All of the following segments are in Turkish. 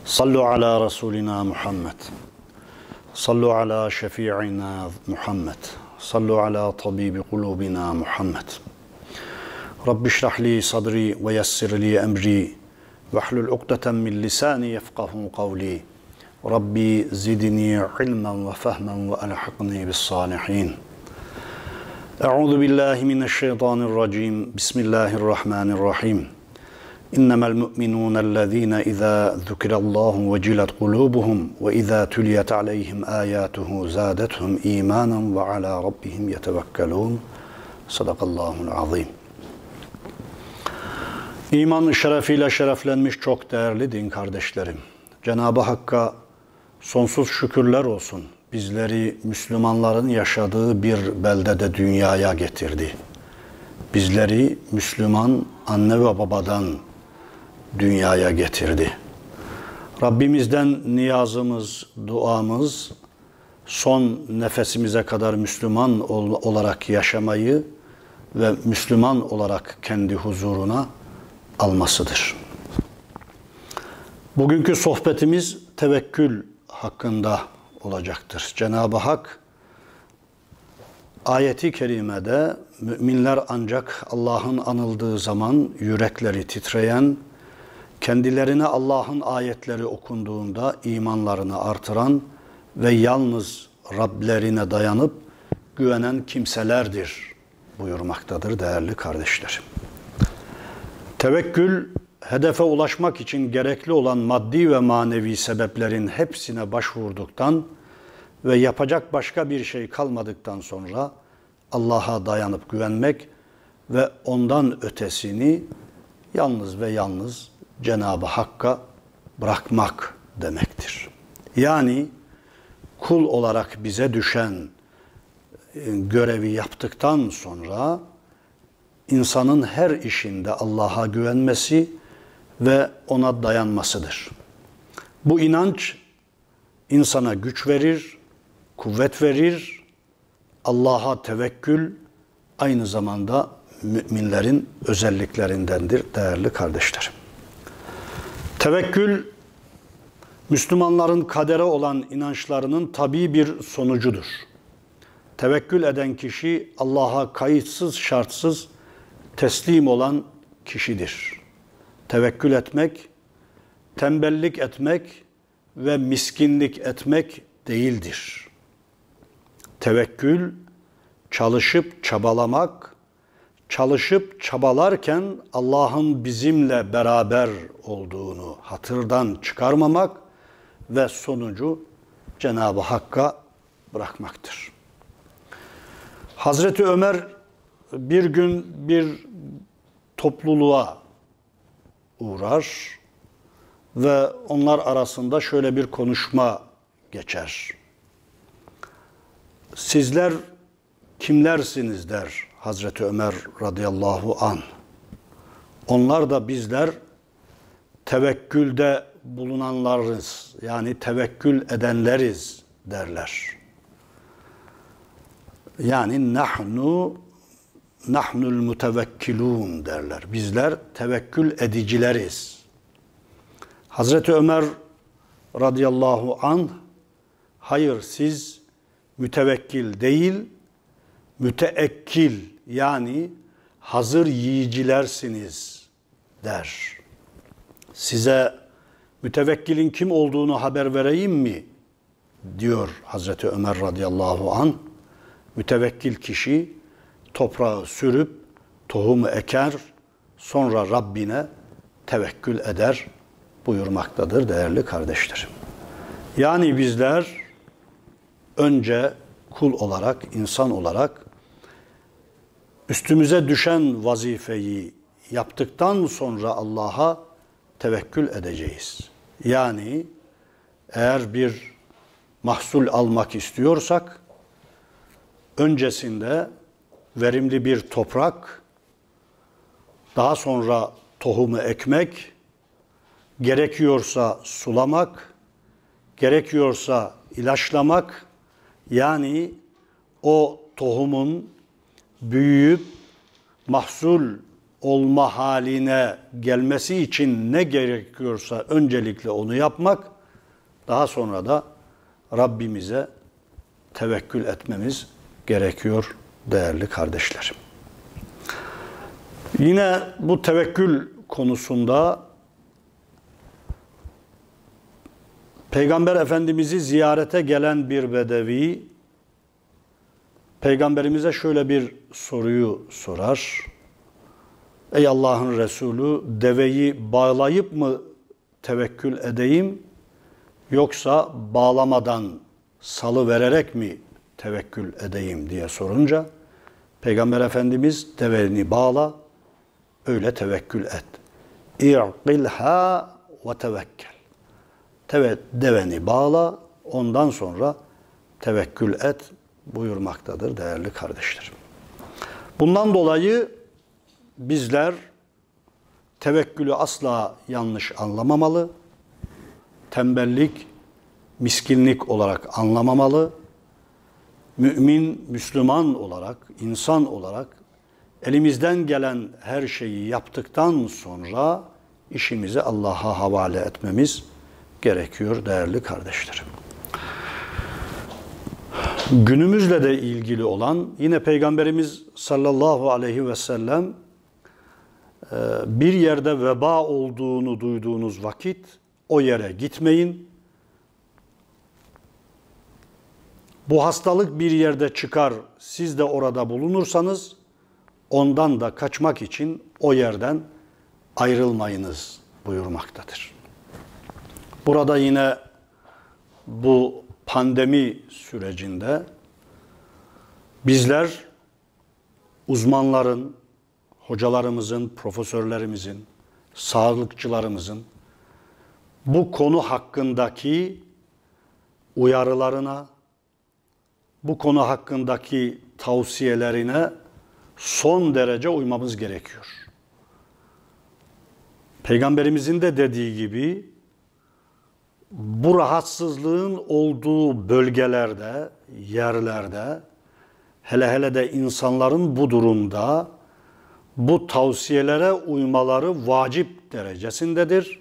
Sallu ala Resulina Muhammed. Sallu ala şefi'ina Muhammed. Sallu ala tabibi kulubina Muhammed. Rabbi şrahli sadri ve yessirli emri ve hlul ukdeten min lisani yefkahu kavli. Rabbi zidni ilmen ve fehmen ve elhaqni bis salihin. Euzu billahi mineşşeytanirracim. Bismillahirrahmanirrahim. İnnemel mu'minûnellezîne izâ zukirallâhu vecilet kulûbuhum ve izâ tuliyet aleyhim âyâtuhu zâdethum îmânen ve alâ rabbihim yetevekkelûn. Sadakallâhul azîm. İman şerefiyle şereflenmiş çok değerli din kardeşlerim. Cenab-ı Hakk'a sonsuz şükürler olsun. Bizleri Müslümanların yaşadığı bir beldede dünyaya getirdi. Bizleri Müslüman anne ve babadan dünyaya getirdi. Rabbimizden niyazımız, duamız son nefesimize kadar Müslüman olarak yaşamayı ve Müslüman olarak kendi huzuruna almasıdır. Bugünkü sohbetimiz tevekkül hakkında olacaktır. Cenab-ı Hak ayeti kerimede müminler ancak Allah'ın anıldığı zaman yürekleri titreyen, kendilerine Allah'ın ayetleri okunduğunda imanlarını artıran ve yalnız Rablerine dayanıp güvenen kimselerdir buyurmaktadır değerli kardeşlerim. Tevekkül, hedefe ulaşmak için gerekli olan maddi ve manevi sebeplerin hepsine başvurduktan ve yapacak başka bir şey kalmadıktan sonra Allah'a dayanıp güvenmek ve ondan ötesini yalnız ve yalnız Cenab-ı Hakk'a bırakmak demektir. Yani kul olarak bize düşen görevi yaptıktan sonra insanın her işinde Allah'a güvenmesi ve ona dayanmasıdır. Bu inanç insana güç verir, kuvvet verir. Allah'a tevekkül aynı zamanda müminlerin özelliklerindendir değerli kardeşlerim. Tevekkül, Müslümanların kadere olan inançlarının tabii bir sonucudur. Tevekkül eden kişi Allah'a kayıtsız şartsız teslim olan kişidir. Tevekkül etmek, tembellik etmek ve miskinlik etmek değildir. Tevekkül, çalışıp çabalamak, çalışıp çabalarken Allah'ın bizimle beraber olduğunu hatırdan çıkarmamak ve sonucu Cenab-ı Hakk'a bırakmaktır. Hazreti Ömer bir gün bir topluluğa uğrar ve onlar arasında şöyle bir konuşma geçer. Sizler kimlersiniz der Hazreti Ömer radıyallahu anh. Onlar da bizler tevekkülde bulunanlarız, yani tevekkül edenleriz derler. Yani nahnul mutevekkilun derler. Bizler tevekkül edicileriz. Hazreti Ömer radıyallahu anh, hayır siz mütevekkil değil, müteekkil yani hazır yiyicilersiniz der. Size mütevekkilin kim olduğunu haber vereyim mi? Diyor Hazreti Ömer radıyallahu anh. Mütevekkil kişi toprağı sürüp tohumu eker, sonra Rabbine tevekkül eder buyurmaktadır değerli kardeşlerim. Yani bizler önce kul olarak, insan olarak üstümüze düşen vazifeyi yaptıktan sonra Allah'a tevekkül edeceğiz. Yani eğer bir mahsul almak istiyorsak öncesinde verimli bir toprak, daha sonra tohumu ekmek, gerekiyorsa sulamak, gerekiyorsa ilaçlamak, yani o tohumun büyüyüp mahsul olma haline gelmesi için ne gerekiyorsa öncelikle onu yapmak, daha sonra da Rabbimize tevekkül etmemiz gerekiyor değerli kardeşlerim. Yine bu tevekkül konusunda Peygamber Efendimiz'i ziyarete gelen bir bedevi Peygamberimize şöyle bir soruyu sorar. Ey Allah'ın Resulü, deveyi bağlayıp mı tevekkül edeyim, yoksa bağlamadan salıvererek mi tevekkül edeyim diye sorunca Peygamber Efendimiz deveni bağla, öyle tevekkül et. İ'qilha ve tevekkel. Deveni bağla, ondan sonra tevekkül et buyurmaktadır değerli kardeşlerim. Bundan dolayı bizler tevekkülü asla yanlış anlamamalı, tembellik, miskinlik olarak anlamamalı, mümin, Müslüman olarak, insan olarak elimizden gelen her şeyi yaptıktan sonra işimizi Allah'a havale etmemiz gerekiyor değerli kardeşlerim. Günümüzle de ilgili olan yine Peygamberimiz sallallahu aleyhi ve sellem bir yerde veba olduğunu duyduğunuz vakit o yere gitmeyin. Bu hastalık bir yerde çıkar, siz de orada bulunursanız ondan da kaçmak için o yerden ayrılmayınız buyurmaktadır. Burada yine bu pandemi sürecinde bizler uzmanların, hocalarımızın, profesörlerimizin, sağlıkçılarımızın bu konu hakkındaki uyarılarına, bu konu hakkındaki tavsiyelerine son derece uymamız gerekiyor. Peygamberimizin de dediği gibi bu rahatsızlığın olduğu bölgelerde, yerlerde, hele hele de insanların bu durumda bu tavsiyelere uymaları vacip derecesindedir.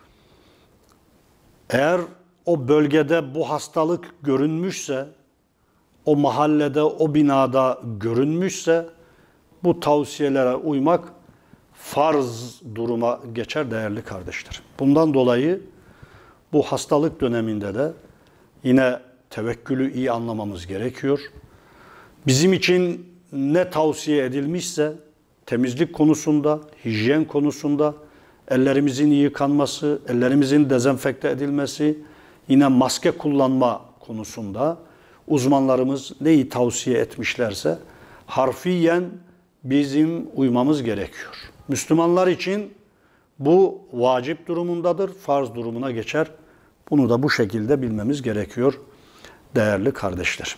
Eğer o bölgede bu hastalık görünmüşse, o mahallede, o binada görünmüşse bu tavsiyelere uymak farz duruma geçer değerli kardeşlerim. Bundan dolayı bu hastalık döneminde de yine tevekkülü iyi anlamamız gerekiyor. Bizim için ne tavsiye edilmişse temizlik konusunda, hijyen konusunda, ellerimizin yıkanması, ellerimizin dezenfekte edilmesi, yine maske kullanma konusunda uzmanlarımız neyi tavsiye etmişlerse harfiyen bizim uymamız gerekiyor. Müslümanlar için bu vacip durumundadır, farz durumuna geçer. Bunu da bu şekilde bilmemiz gerekiyor değerli kardeşlerim.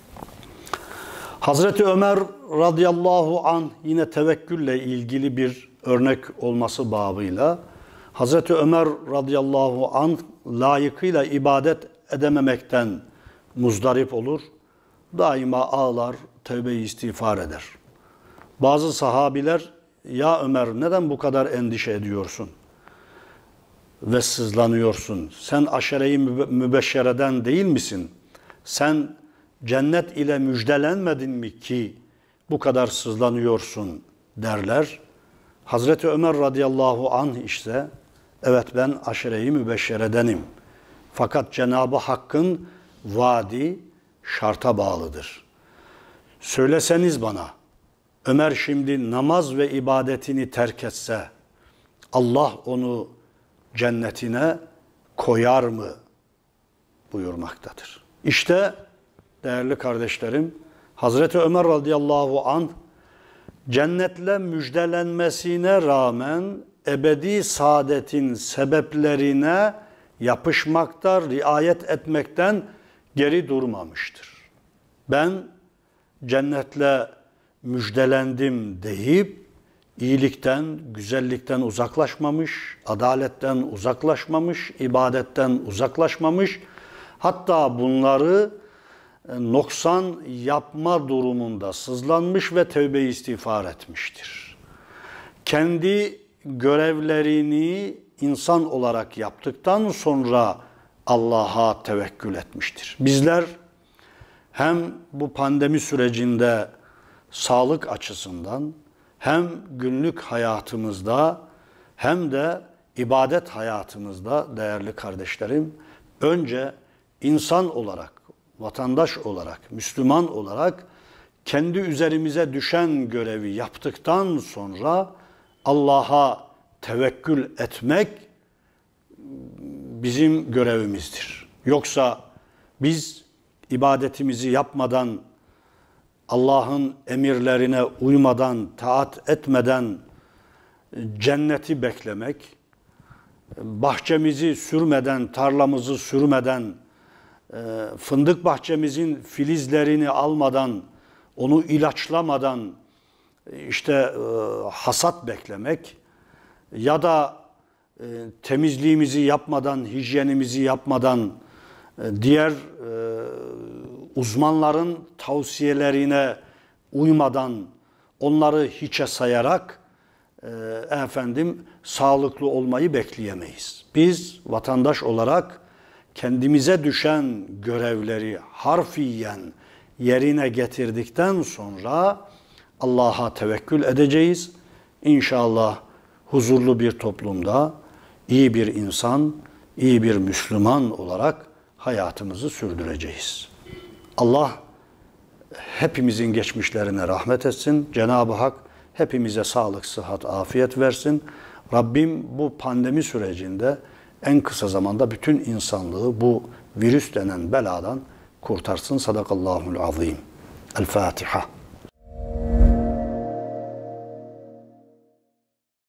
Hazreti Ömer radıyallahu anh yine tevekkülle ilgili bir örnek olması babıyla Hazreti Ömer radıyallahu anh layıkıyla ibadet edememekten muzdarip olur. Daima ağlar, tövbe-i istiğfar eder. Bazı sahabiler, ya Ömer neden bu kadar endişe ediyorsun ve sızlanıyorsun? Sen aşere-i mübeşşereden değil misin? Sen cennet ile müjdelenmedin mi ki bu kadar sızlanıyorsun derler. Hazreti Ömer radıyallahu anh işte, evet ben aşere-i mübeşşeredenim. Fakat Cenab-ı Hakk'ın vaadi şarta bağlıdır. Söyleseniz bana, Ömer şimdi namaz ve ibadetini terk etse, Allah onu cennetine koyar mı buyurmaktadır. İşte değerli kardeşlerim, Hazreti Ömer radıyallahu anh cennetle müjdelenmesine rağmen ebedi saadetin sebeplerine yapışmakta, riayet etmekten geri durmamıştır. Ben cennetle müjdelendim deyip iyilikten, güzellikten uzaklaşmamış, adaletten uzaklaşmamış, ibadetten uzaklaşmamış, hatta bunları noksan yapma durumunda sızlanmış ve tövbe-i istiğfar etmiştir. kendi görevlerini insan olarak yaptıktan sonra Allah'a tevekkül etmiştir. Bizler hem bu pandemi sürecinde sağlık açısından hem günlük hayatımızda hem de ibadet hayatımızda değerli kardeşlerim, önce insan olarak, vatandaş olarak, Müslüman olarak kendi üzerimize düşen görevi yaptıktan sonra Allah'a tevekkül etmek bizim görevimizdir. Yoksa biz ibadetimizi yapmadan, Allah'ın emirlerine uymadan, taat etmeden cenneti beklemek, bahçemizi sürmeden, tarlamızı sürmeden, fındık bahçemizin filizlerini almadan, onu ilaçlamadan hasat beklemek ya da temizliğimizi yapmadan, hijyenimizi yapmadan, diğer uzmanların tavsiyelerine uymadan, onları hiçe sayarak sağlıklı olmayı bekleyemeyiz. Biz vatandaş olarak kendimize düşen görevleri harfiyen yerine getirdikten sonra Allah'a tevekkül edeceğiz. İnşallah huzurlu bir toplumda iyi bir insan, iyi bir Müslüman olarak hayatımızı sürdüreceğiz. Allah hepimizin geçmişlerine rahmet etsin. Cenab-ı Hak hepimize sağlık, sıhhat, afiyet versin. Rabbim bu pandemi sürecinde en kısa zamanda bütün insanlığı bu virüs denen beladan kurtarsın. Sadakallahul azim. El Fatiha.